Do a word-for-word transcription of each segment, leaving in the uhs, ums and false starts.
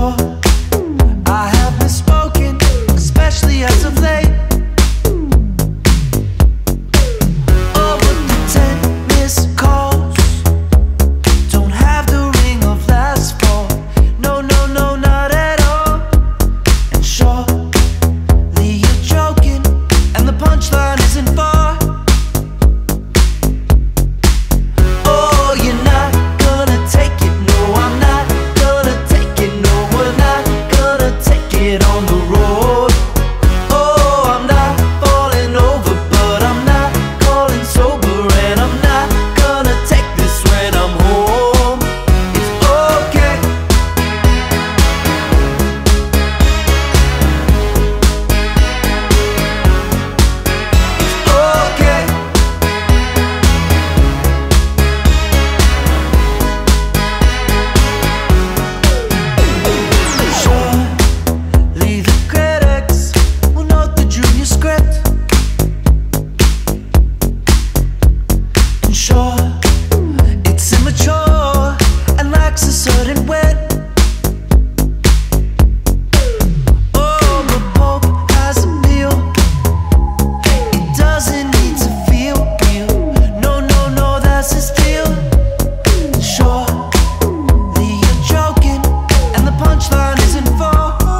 sure I have misspoken, especially as of late. Oh, but the ten missed calls don't have the ring of last fall. No, no, no, not at all. And surely you're joking, and the punchline isn't far. Oh, you're not gonna take it. No, I'm not gonna take it. No, we're not gonna take it on the road. Oh, I'm not falling over, but I'm not calling sober, and I'm not gonna take this when I'm home. It's okay. It's okay. Surely the critics will note the junior script, and sure it's immature and lacks a certain wit. Oh, but Pope has appeal. It doesn't need to feel real. No, no, no, that's his deal. Surely you're joking, and the punchline isn't far.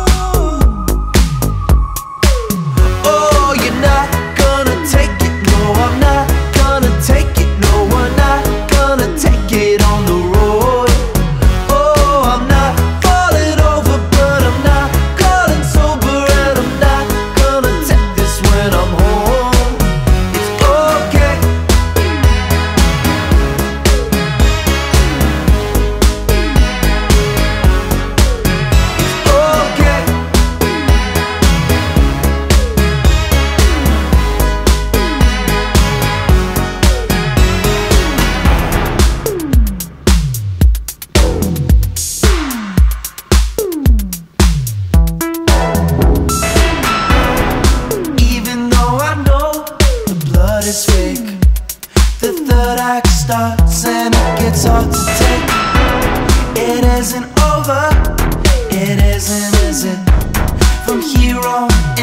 Oh, you're not gonna take it. No, I'm not gonna take it. No, we're not gonna take it on the road. Oh, I'm not falling over, but I'm not calling sober, and I'm not gonna take this when I'm home. It's okay. It's okay. Even though I know the blood is fake, the third act starts and it gets hard to take. It isn't over, it isn't, is it? From here on